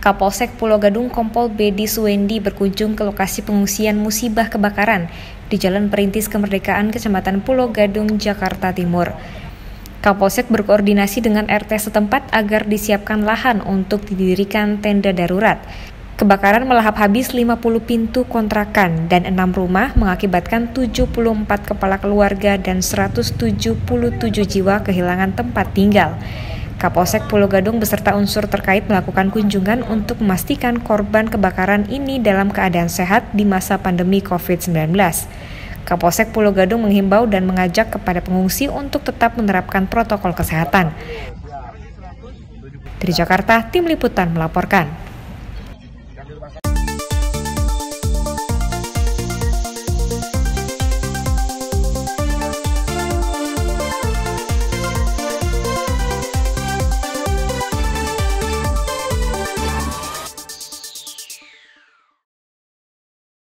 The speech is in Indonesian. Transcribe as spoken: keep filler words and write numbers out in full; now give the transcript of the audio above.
Kapolsek Pulau Gadung Kompol Bedi Suwendi berkunjung ke lokasi pengungsian musibah kebakaran di Jalan Perintis Kemerdekaan, Kecamatan Pulau Gadung, Jakarta Timur. Kapolsek berkoordinasi dengan R T setempat agar disiapkan lahan untuk didirikan tenda darurat. Kebakaran melahap habis lima puluh pintu kontrakan dan enam rumah, mengakibatkan tujuh puluh empat kepala keluarga dan seratus tujuh puluh tujuh jiwa kehilangan tempat tinggal. Kapolsek Pulau Gadung beserta unsur terkait melakukan kunjungan untuk memastikan korban kebakaran ini dalam keadaan sehat di masa pandemi covid sembilan belas. Kapolsek Pulau Gadung menghimbau dan mengajak kepada pengungsi untuk tetap menerapkan protokol kesehatan. Dari Jakarta, Tim Liputan melaporkan.